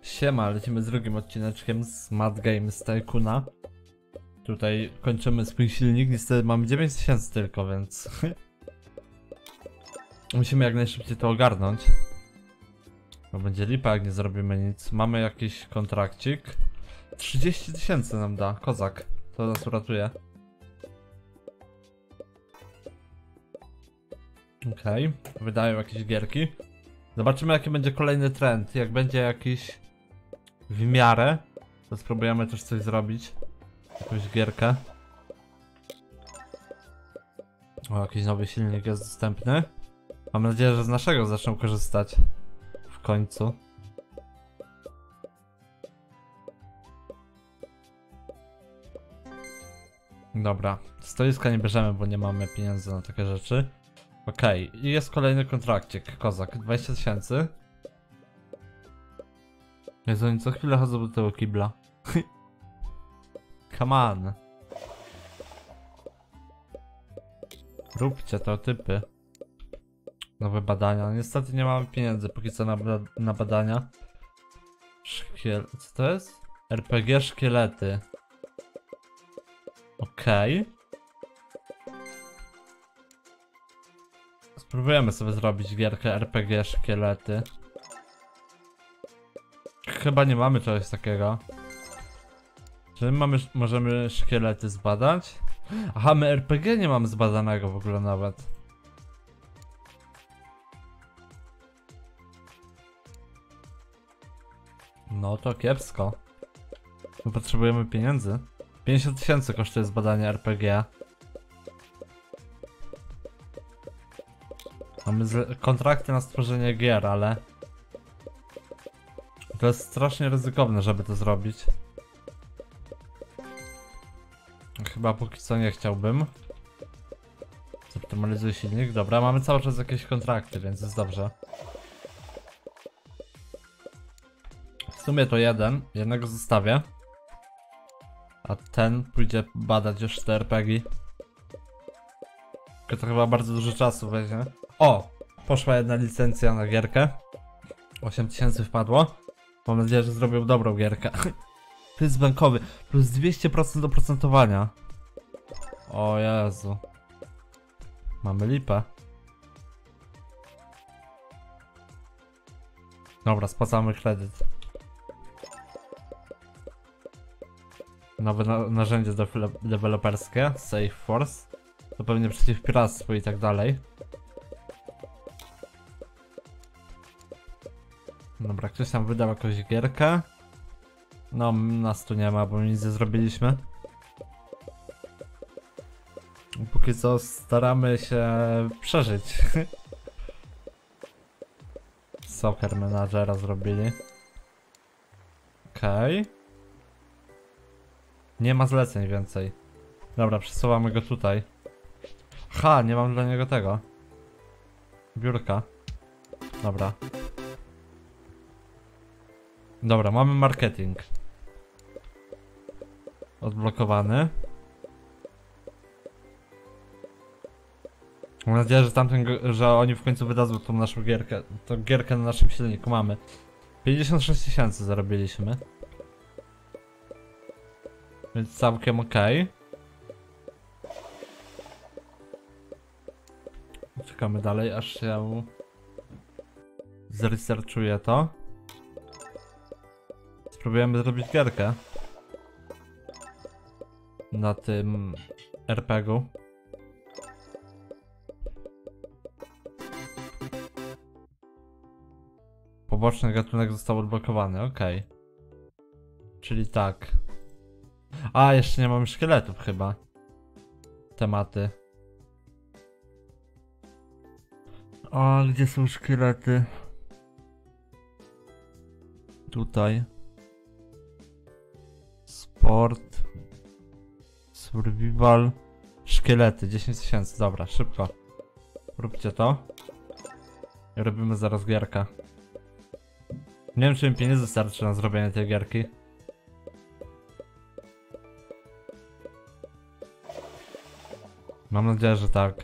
Siema, lecimy z drugim odcineczkiem z Mad Games Tycoona. Tutaj kończymy swój silnik, niestety mamy 9000 tylko, więc musimy jak najszybciej to ogarnąć. Bo będzie lipa, jak nie zrobimy nic. Mamy jakiś kontrakcik. 30 000 nam da, kozak. To nas uratuje. Okej, wydają jakieś gierki. Zobaczymy, jaki będzie kolejny trend. Jak będzie jakiś w miarę, to spróbujemy też coś zrobić. Jakąś gierkę. O, jakiś nowy silnik jest dostępny. Mam nadzieję, że z naszego zaczną korzystać. W końcu. Dobra, stoiska nie bierzemy, bo nie mamy pieniędzy na takie rzeczy. Okej, i jest kolejny kontrakcik, kozak, 20 000. Jezu, oni co chwilę chodzą do tego kibla. Come on. Róbcie to, typy. Nowe badania. Niestety nie mamy pieniędzy póki co na badania. Co to jest? RPG szkielety. Okej. Spróbujemy sobie zrobić gierkę RPG szkielety. Chyba nie mamy czegoś takiego. Czy możemy szkielety zbadać? Aha, my RPG nie mamy zbadanego w ogóle nawet. No to kiepsko. My potrzebujemy pieniędzy. 50 000 kosztuje zbadanie RPG. Mamy kontrakty na stworzenie gier, ale to jest strasznie ryzykowne, żeby to zrobić. Chyba póki co nie chciałbym. Zoptymalizuj silnik. Dobra, mamy cały czas jakieś kontrakty, więc jest dobrze. W sumie to jednego zostawię. A ten pójdzie badać już te RPG. Tylko to chyba bardzo dużo czasu weźmie. O! Poszła jedna licencja na gierkę. 8000 wpadło. Mam nadzieję, że zrobią dobrą gierkę. Plus bankowy. Plus 200% oprocentowania. O Jezu. Mamy lipę. Dobra, spłacamy kredyt. Nowe narzędzie deweloperskie. SafeForce. To pewnie przeciw piractwu i tak dalej. Dobra, ktoś tam wydał jakąś gierkę. No, nas tu nie ma, bo nic nie zrobiliśmy. Póki co staramy się przeżyć. Soccer Managera zrobili. Okej. Nie ma zleceń więcej. Dobra, przesuwamy go tutaj. Ha, nie mam dla niego tego. Biurka. Dobra. Dobra, mamy marketing. Odblokowany. Mam nadzieję, że oni w końcu wydadzą tą naszą gierkę. Tą gierkę na naszym silniku mamy. 56 000 zarobiliśmy. Więc całkiem okej. Czekamy dalej, aż się zresearchuje to. Spróbujemy zrobić gierkę na tym RPG-u. Poboczny gatunek został odblokowany, okej. Czyli tak. A, jeszcze nie mamy szkieletów chyba. Tematy. A, gdzie są szkielety? Tutaj. Sport. Survival. Szkielety, 10 000, dobra, szybko. Róbcie to. I robimy zaraz gierkę. Nie wiem, czy mi pieniędzy starczy na zrobienie tej gierki. Mam nadzieję, że tak.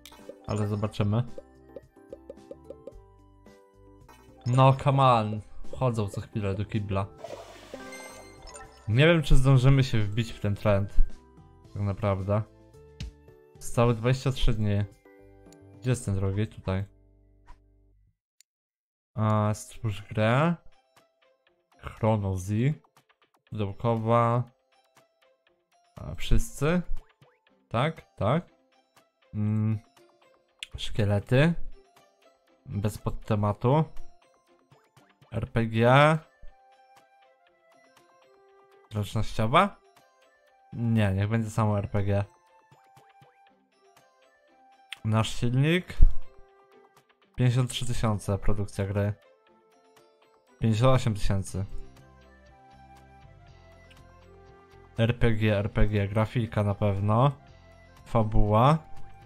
Ale zobaczymy. No, come on. wchodzą co chwilę do kibla. Nie wiem, czy zdążymy się wbić w ten trend. Tak naprawdę. Zostały 23 dni. Gdzie jest ten drogi? Tutaj. Stwórz grę. Chronozy. Pudełkowa. Wszyscy. Tak, tak. Szkielety. Bez podtematu. RPG. Zręcznościowa? Nie, niech będzie samo RPG. Nasz silnik. 53 000 produkcja gry. 58 000. RPG, grafika na pewno. Fabuła.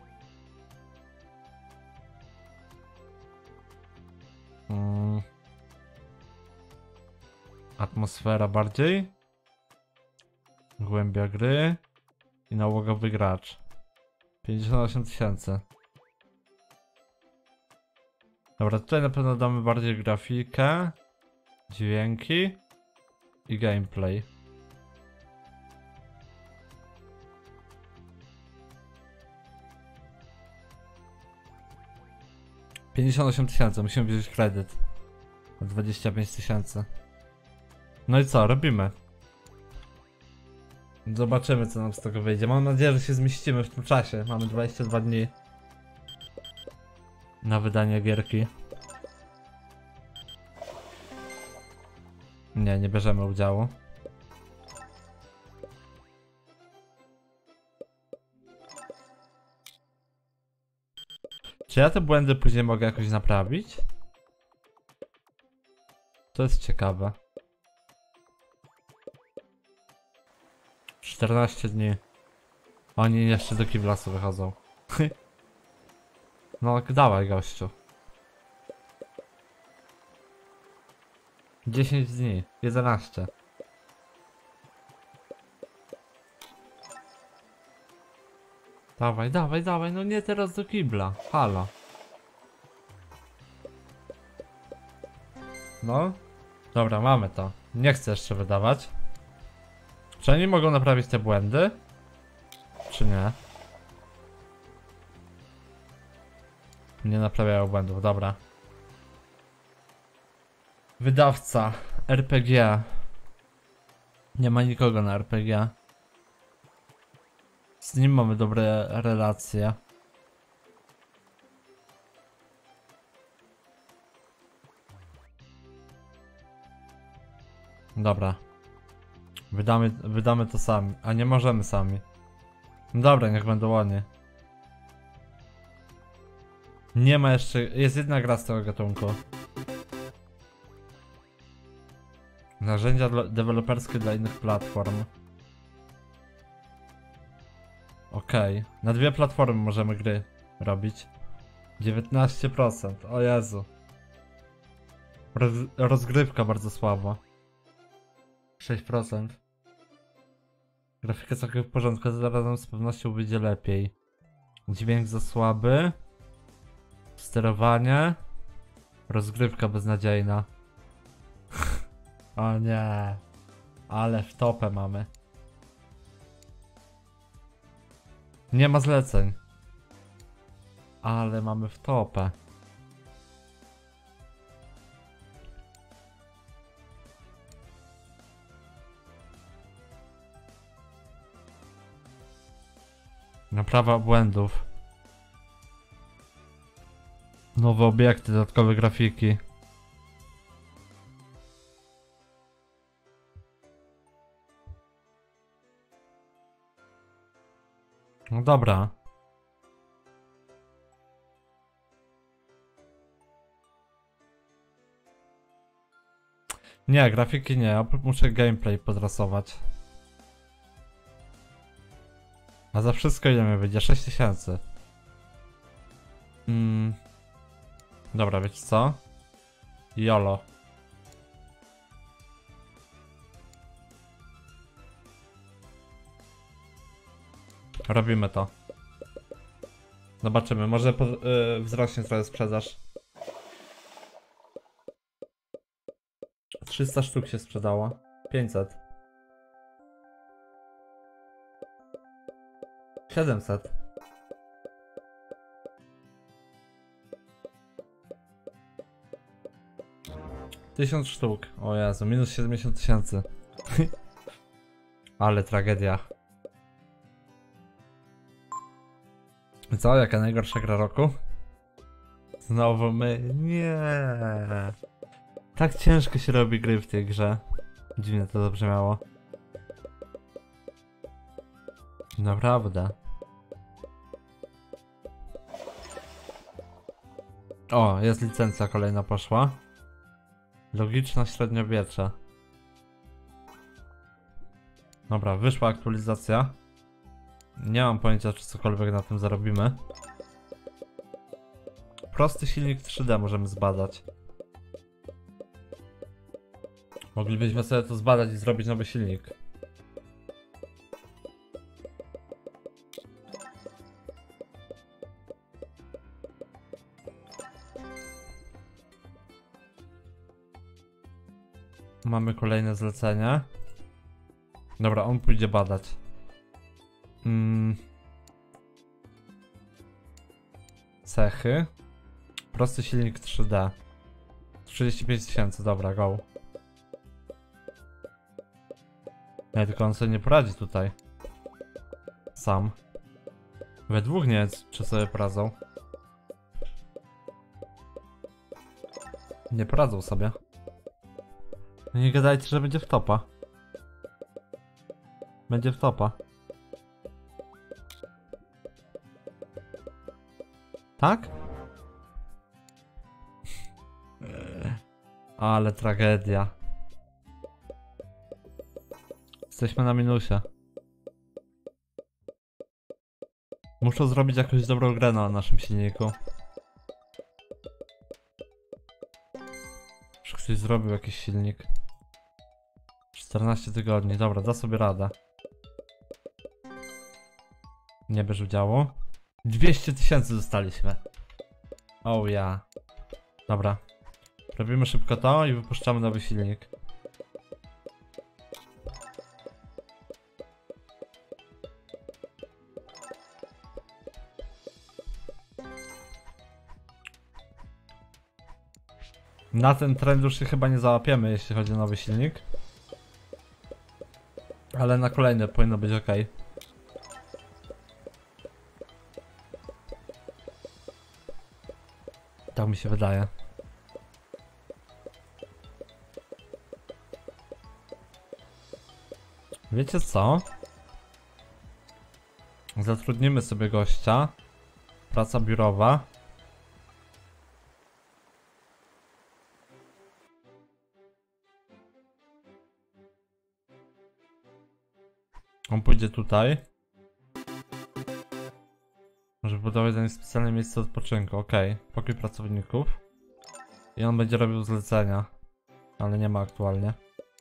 Atmosfera bardziej. Głębia gry. I nałogowy gracz. 58 000. Dobra, tutaj na pewno damy bardziej grafikę, dźwięki i gameplay. $58 000, musimy wziąć kredyt. 25 000. No i co, robimy? Zobaczymy, co nam z tego wyjdzie. Mam nadzieję, że się zmieścimy w tym czasie. Mamy 22 dni na wydanie gierki. Nie bierzemy udziału. Czy ja te błędy później mogę jakoś naprawić? To jest ciekawe. 14 dni. Oni jeszcze do kiblasu wychodzą. No dawaj, gościu. 10 dni. 11. Dawaj, dawaj, dawaj, no nie teraz do kibla. Halo. No. Dobra, mamy to. Nie chcę jeszcze wydawać. Czy oni mogą naprawić te błędy? Czy nie? Nie naprawiają błędów, dobra. Wydawca RPG. Nie ma nikogo na RPG. Z nim mamy dobre relacje. Dobra. Wydamy to sami. A nie możemy sami. No dobra, niech będą oni. Nie ma jeszcze... Jest jedna gra z tego gatunku. Narzędzia deweloperskie dla innych platform. Okej. Na 2 platformy możemy gry robić. 19%. O Jezu. Rozgrywka bardzo słaba. 6%. Grafika całkiem w porządku, zarazem z pewnością będzie lepiej. Dźwięk za słaby. Sterowanie. Rozgrywka beznadziejna. O nie. Ale w topę mamy. Nie ma zleceń. Ale mamy w topę. Naprawa błędów. Nowe obiekty, dodatkowe grafiki. No dobra. Nie, grafiki nie. Ja muszę gameplay podrasować. A za wszystko ile mi wyjdzie? 6000. Dobra, wiecie co? YOLO. Robimy to. Zobaczymy, może wzrośnie trochę sprzedaż. 300 sztuk się sprzedało. 500. 700. Tysiąc sztuk. O Jezu, minus 70 tysięcy. Ale tragedia. I co? Jaka najgorsza gra roku? Znowu my... Nie. Tak ciężko się robi gry w tej grze. Dziwnie to zabrzmiało. Naprawdę. O, jest licencja kolejna poszła. Logiczna średniowiecze. Dobra, wyszła aktualizacja. Nie mam pojęcia, czy cokolwiek na tym zarobimy. Prosty silnik 3D możemy zbadać. Moglibyśmy sobie to zbadać i zrobić nowy silnik. Mamy kolejne zlecenie. Dobra, on pójdzie badać. Cechy. Prosty silnik 3D. 35 tysięcy, dobra, go. Nie, tylko on sobie nie poradzi tutaj. Sam. We dwóch nie wiem, czy sobie poradzą. Nie poradzą sobie. No nie gadajcie, że będzie w topa. Będzie w topa. Tak? Ale tragedia. Jesteśmy na minusie. Muszę zrobić jakąś dobrą grę na naszym silniku. Czy ktoś zrobił jakiś silnik? 14 tygodni, dobra, da sobie radę. Nie bierz udziału. 200 tysięcy dostaliśmy. Oh ja. Dobra. Robimy szybko to i wypuszczamy nowy silnik. Na ten trend już się chyba nie załapiemy, jeśli chodzi o nowy silnik. Ale na kolejne powinno być ok. Tak mi się wydaje. Wiecie co? Zatrudnimy sobie gościa. Praca biurowa. On pójdzie tutaj. Żeby budować dla nich specjalne miejsce odpoczynku. Okej. Pokój pracowników. I on będzie robił zlecenia. Ale nie ma aktualnie.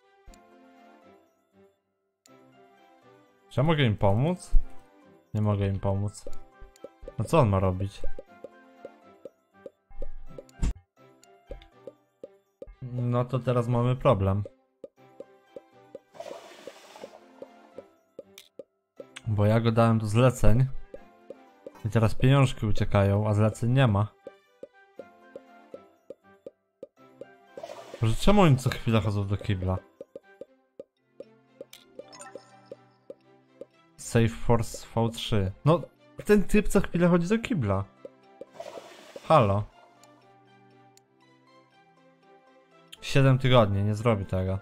Czy ja mogę im pomóc? Nie mogę im pomóc. No co on ma robić? No to teraz mamy problem. Bo ja go dałem do zleceń. I teraz pieniążki uciekają, a zleceń nie ma. Może czemu oni co chwilę chodzą do kibla? Save Force V3. No, ten typ co chwilę chodzi do kibla. Halo. 7 tygodni, nie zrobi tego.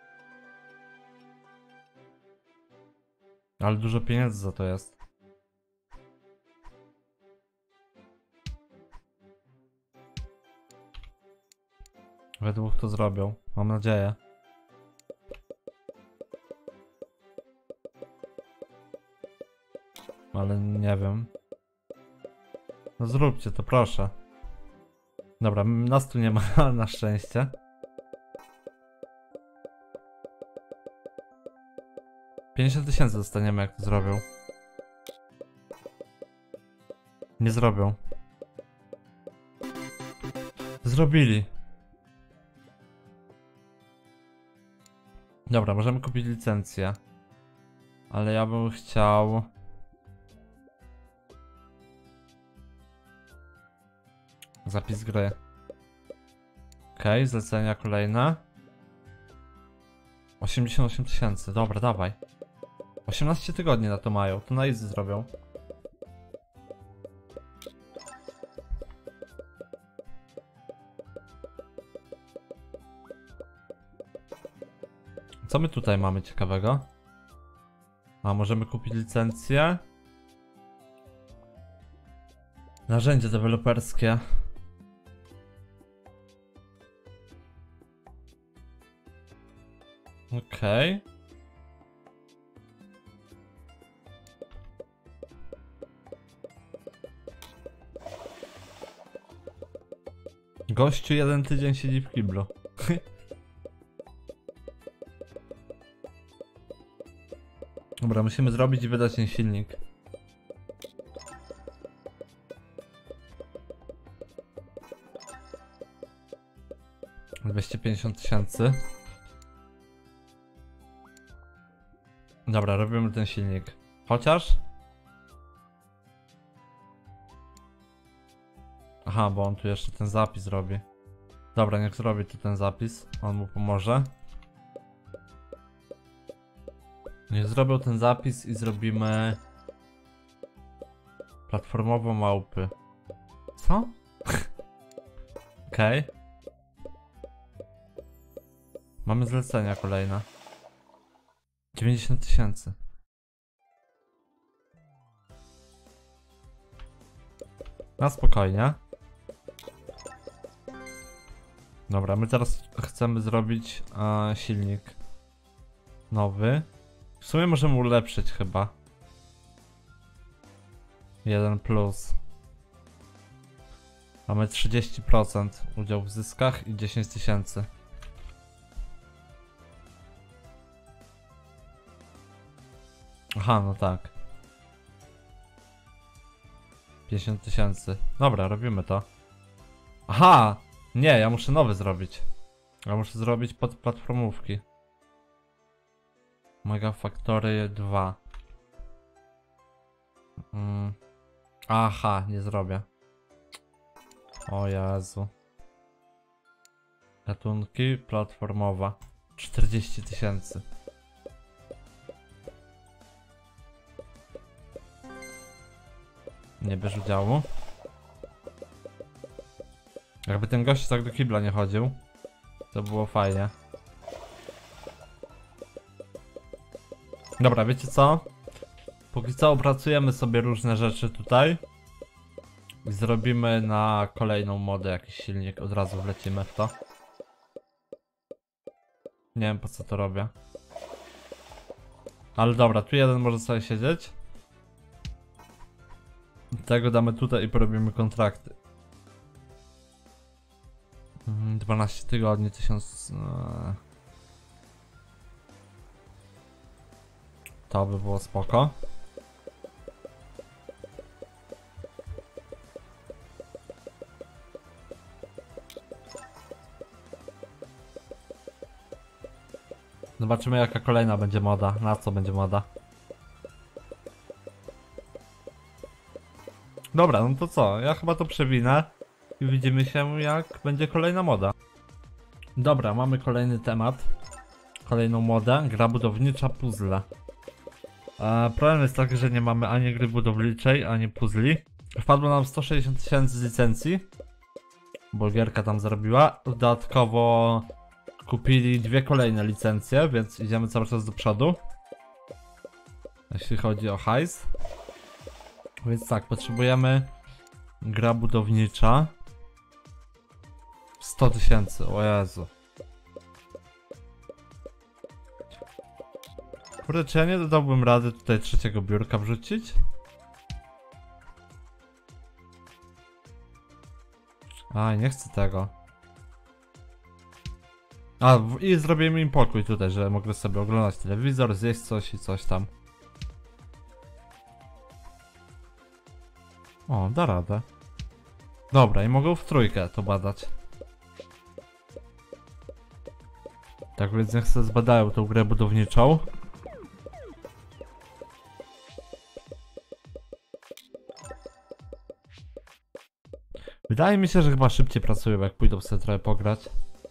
Ale dużo pieniędzy za to jest. We dwóch to zrobią, mam nadzieję. Ale nie wiem. No zróbcie to, proszę. Dobra, nas tu nie ma na szczęście. $50 tysięcy dostaniemy, jak to zrobią. Nie zrobią. Zrobili. Dobra, możemy kupić licencję. Ale ja bym chciał... Zapis gry. Okej, zlecenia kolejne. 88 000, dobra, dawaj. 18 tygodni na to mają, to na easy zrobią. Co my tutaj mamy ciekawego? A, możemy kupić licencję. Narzędzie deweloperskie. Okej. Gościu 1 tydzień siedzi w kiblu. Dobra, musimy zrobić i wydać ten silnik. $250 000. Dobra, robimy ten silnik. Chociaż? Aha, bo on tu jeszcze ten zapis robi. Dobra, niech zrobi tu ten zapis. On mu pomoże. Niech zrobią ten zapis i zrobimy... platformową małpy. Co? Okej. Mamy zlecenia kolejne. 90 000. Na spokojnie. Dobra, my teraz chcemy zrobić silnik nowy. W sumie możemy ulepszyć chyba. 1 plus. Mamy 30% udział w zyskach i 10 000. Aha, no tak. 50 000. Dobra, robimy to. Aha! Nie, ja muszę nowy zrobić. Ja muszę zrobić pod platformówki. Mega Factory 2. Aha, nie zrobię. O Jezu. Gatunki, platformowa. 40 000. Nie bierz udziału. Jakby ten gość tak do kibla nie chodził, to było fajnie. Dobra, wiecie co? Póki co opracujemy sobie różne rzeczy tutaj. I zrobimy na kolejną modę jakiś silnik, od razu wlecimy w to. Nie wiem po co to robię. Ale dobra, tu jeden może sobie siedzieć. Tego damy tutaj i porobimy kontrakty. 12 tygodni, 1000... To by było spoko. Zobaczymy jaka kolejna będzie moda, na co będzie moda. Dobra, no to co? Ja chyba to przewinę i widzimy się jak będzie kolejna moda. Dobra, mamy kolejny temat. Kolejną modę. Gra budownicza puzzle. Problem jest taki, że nie mamy ani gry budowniczej, ani puzli. Wpadło nam 160 000 z licencji, bo gierka tam zarobiła. Dodatkowo kupili dwie kolejne licencje, więc idziemy cały czas do przodu, jeśli chodzi o hajs. Więc tak, potrzebujemy gra budownicza 100 000, o Jezu. Kurde, czy ja nie dodałbym rady tutaj trzeciego biurka wrzucić? Aj, nie chcę tego. I zrobimy im pokój tutaj, że mogę sobie oglądać telewizor, zjeść coś i coś tam. O, da radę. Dobra, i mogą w trójkę to badać. Tak więc niech sobie zbadają tą grę budowniczą. Wydaje mi się, że chyba szybciej pracują, jak pójdą sobie trochę pograć.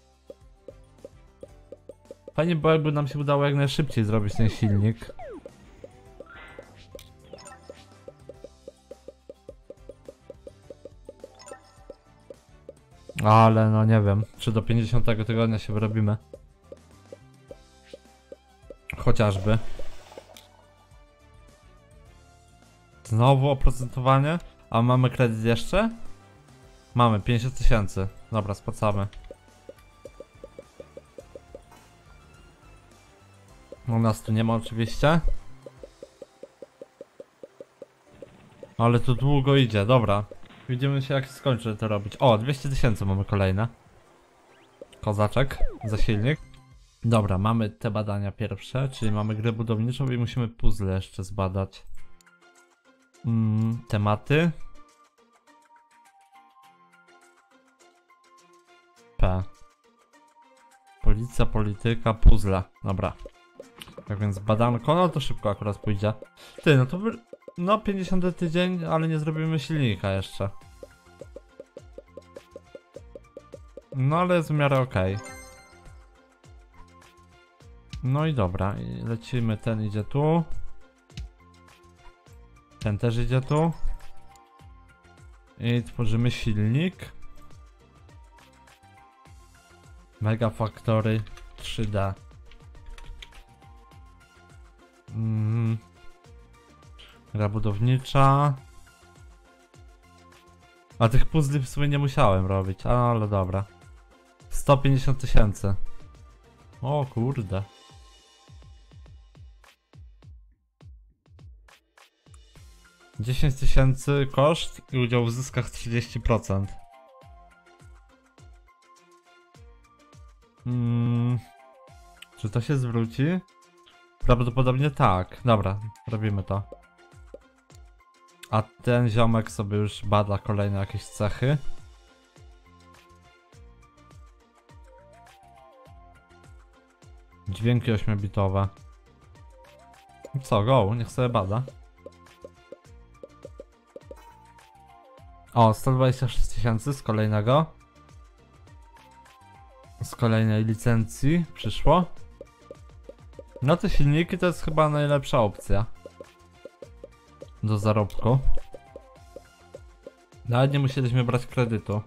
Fajnie było, jakby nam się udało jak najszybciej zrobić ten silnik. Ale no nie wiem, czy do 50 tygodnia się wyrobimy. Chociażby. Znowu oprocentowanie? A mamy kredyt jeszcze? Mamy 50 000. Dobra, spłacamy. U nas tu nie ma oczywiście. Ale to długo idzie, dobra. Widzimy się jak skończę to robić. O, 200 000 mamy kolejne. Kozaczek za silnik. Dobra, mamy te badania pierwsze, czyli mamy grę budowniczą i musimy puzzle jeszcze zbadać. Tematy. P. Policja, polityka, puzzle. Dobra. Tak więc badanko, no to szybko akurat pójdzie. Ty, no to no 50 tydzień, ale nie zrobimy silnika jeszcze. No ale jest w miarę okej. No i dobra, i lecimy, ten idzie tu. Ten też idzie tu. I tworzymy silnik. Mega Factory 3D. Gra budownicza. A tych puzli w sumie nie musiałem robić, ale dobra. 150 000. O kurde. $10 000 koszt i udział w zyskach 30%. Czy to się zwróci? Prawdopodobnie tak. Dobra, robimy to. A ten ziomek sobie już bada kolejne jakieś cechy. Dźwięki 8-bitowe. Co, go, niech sobie bada. O, 126 000 z kolejnego. Z kolejnej licencji przyszło. No te silniki to jest chyba najlepsza opcja do zarobku. Nawet nie musieliśmy brać kredytu.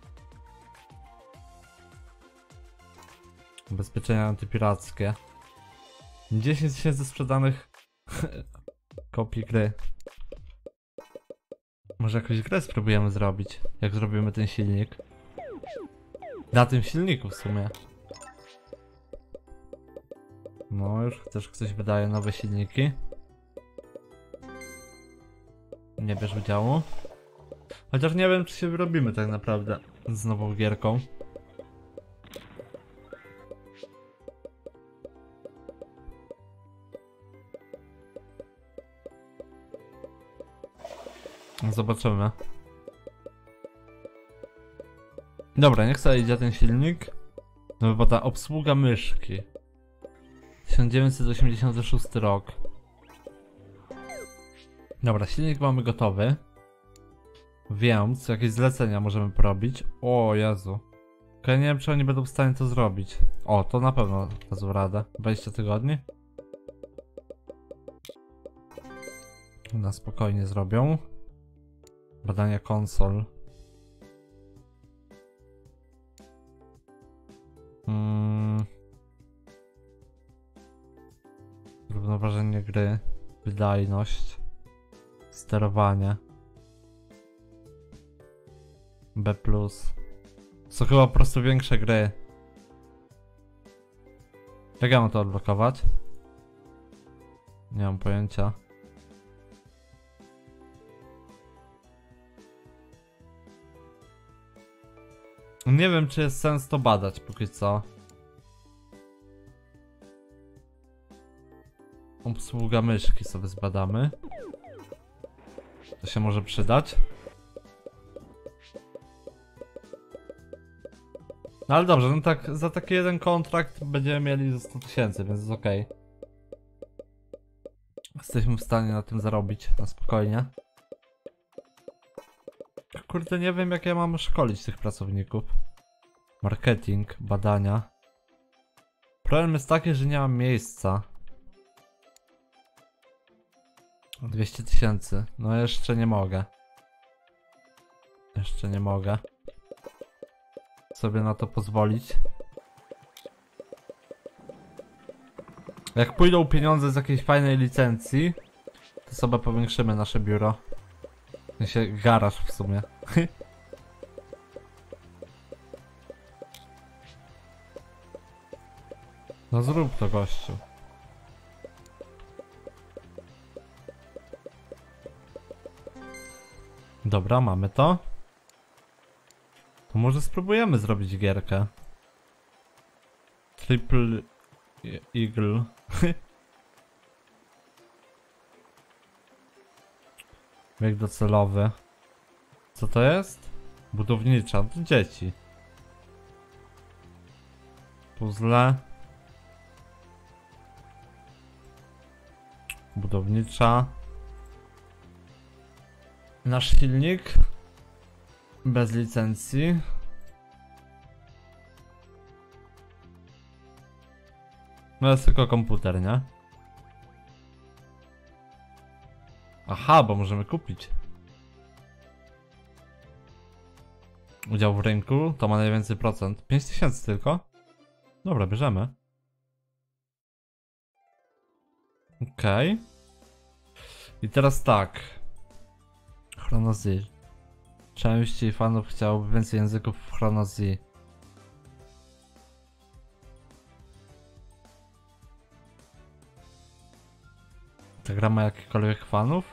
Ubezpieczenia antypirackie. 10 000 sprzedanych kopii gry. Może jakąś grę spróbujemy zrobić, jak zrobimy ten silnik. Na tym silniku w sumie. No już też ktoś wydaje nowe silniki. Nie bierz udziału. Chociaż nie wiem, czy się wyrobimy tak naprawdę z nową gierką. Zobaczymy. Dobra, niech sobie idzie ten silnik. No bo ta obsługa myszki. 1986 rok. Dobra, silnik mamy gotowy. Więc jakieś zlecenia możemy porobić. O Jezu. Ja nie wiem, czy oni będą w stanie to zrobić. O, to na pewno dadzą radę. 20 tygodni. Na spokojnie zrobią. Badania konsol. Równoważenie gry. Wydajność. Sterowanie. B+. Są chyba po prostu większe gry. Jak ja mam to odblokować? Nie mam pojęcia. Nie wiem, czy jest sens to badać póki co. Obsługa myszki sobie zbadamy. To się może przydać. No ale dobrze, no tak za taki jeden kontrakt będziemy mieli za 100 000, więc jest okej. Jesteśmy w stanie na tym zarobić, na spokojnie. Kurde, nie wiem jak ja mam szkolić tych pracowników. Marketing, badania. Problem jest taki, że nie mam miejsca. 200 000. No jeszcze nie mogę. Jeszcze nie mogę sobie na to pozwolić. Jak pójdą pieniądze z jakiejś fajnej licencji, to sobie powiększymy nasze biuro. W sensie garaż w sumie. No zrób to, gościu. Dobra, mamy to. To może spróbujemy zrobić gierkę. Triple Eagle. Bieg docelowy. Co to jest? Budownicza, to dzieci. Puzzle. Budownicza. Nasz silnik. Bez licencji. No jest tylko komputer, nie? Aha, bo możemy kupić. Udział w rynku to ma najwięcej procent. 5000 tylko? Dobra, bierzemy. Okej. I teraz tak. Chronozil. Częściej fanów chciałoby więcej języków w Chronozil. Ta gra ma jakichkolwiek fanów?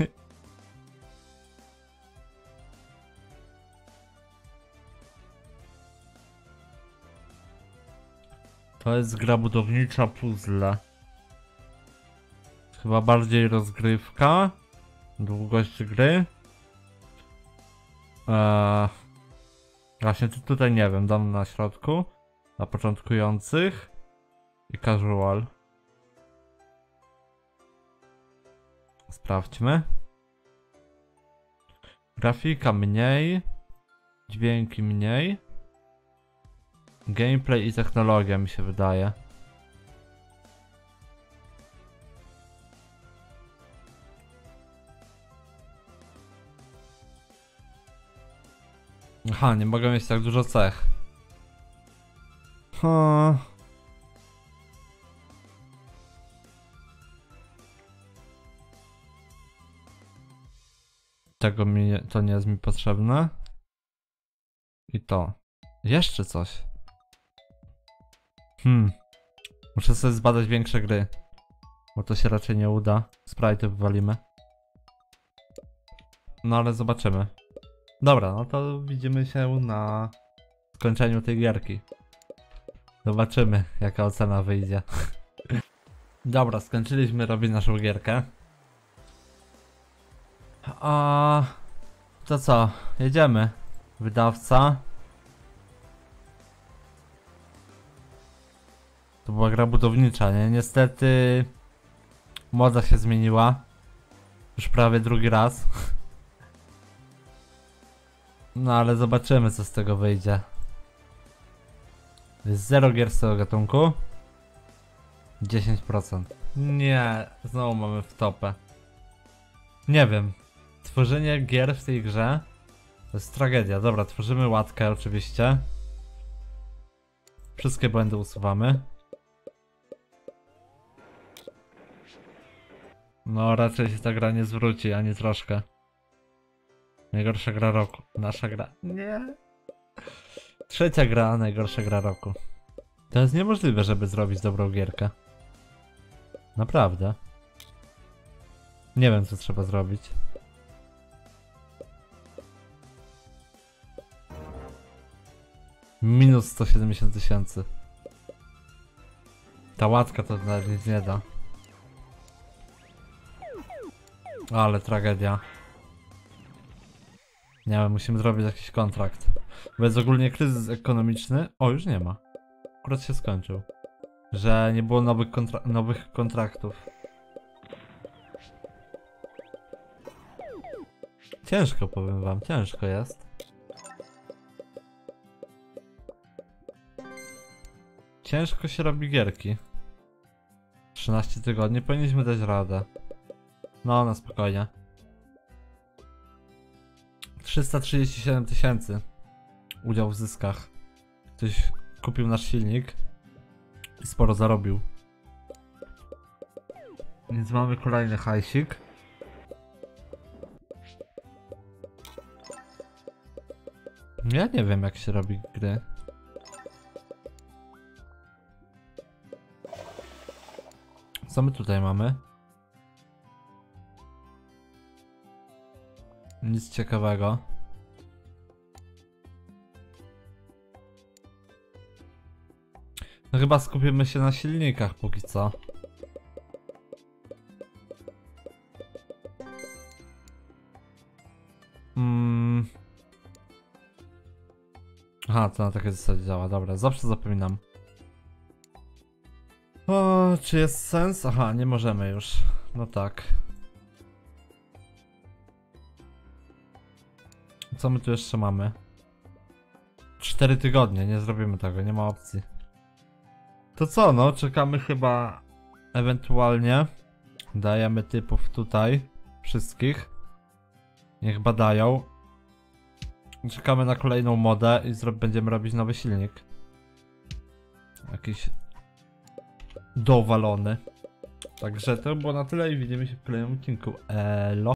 To jest gra budownicza puzzle. Chyba bardziej rozgrywka. Długość gry. Właśnie tutaj nie wiem, dam na środku. Dla początkujących. I casual. Sprawdźmy. Grafika mniej. Dźwięki mniej. Gameplay i technologia mi się wydaje. Aha, nie mogę mieć tak dużo cech. Tego to nie jest mi potrzebne. I to. Jeszcze coś. Muszę sobie zbadać większe gry. Bo to się raczej nie uda. Sprite'y wywalimy. No ale zobaczymy. Dobra, no to widzimy się na skończeniu tej gierki. Zobaczymy, jaka ocena wyjdzie. Dobra, skończyliśmy robić naszą gierkę. To co? Jedziemy. Wydawca. To była gra budownicza, nie? Niestety moda się zmieniła. Już prawie drugi raz. No ale zobaczymy, co z tego wyjdzie. Jest 0 gier z tego gatunku. 10%. Nie, znowu mamy wtopę. Nie wiem. Tworzenie gier w tej grze to jest tragedia. Dobra, tworzymy łatkę oczywiście. Wszystkie błędy usuwamy. No raczej się ta gra nie zwróci, ani troszkę. Najgorsza gra roku. Nasza gra. Nie. Trzecia gra, najgorsza gra roku. To jest niemożliwe, żeby zrobić dobrą gierkę. Naprawdę. Nie wiem, co trzeba zrobić. Minus 170 000. Ta łatka to nawet nic nie da. Ale tragedia. Nie wiem, musimy zrobić jakiś kontrakt. Bo jest ogólnie kryzys ekonomiczny. O, już nie ma. Akurat się skończył. Że nie było nowych kontraktów. Ciężko, powiem wam, ciężko jest. Ciężko się robi gierki. 13 tygodni, powinniśmy dać radę. No, na spokojnie. 337 000 udział w zyskach. Ktoś kupił nasz silnik i sporo zarobił. Więc mamy kolejny hajsik. Ja nie wiem, jak się robi gry. Co my tutaj mamy? Nic ciekawego. No chyba skupimy się na silnikach póki co. Aha, to na takiej zasadzie działa, dobra, zawsze zapominam. O, czy jest sens? Aha, nie możemy już. No tak. Co my tu jeszcze mamy? 4 tygodnie, nie zrobimy tego, nie ma opcji. To co, no, czekamy chyba ewentualnie. Dajemy typów tutaj, wszystkich. Niech badają. Czekamy na kolejną modę i będziemy robić nowy silnik. Jakiś dowalony. Także to było na tyle i widzimy się w kolejnym odcinku. Elo.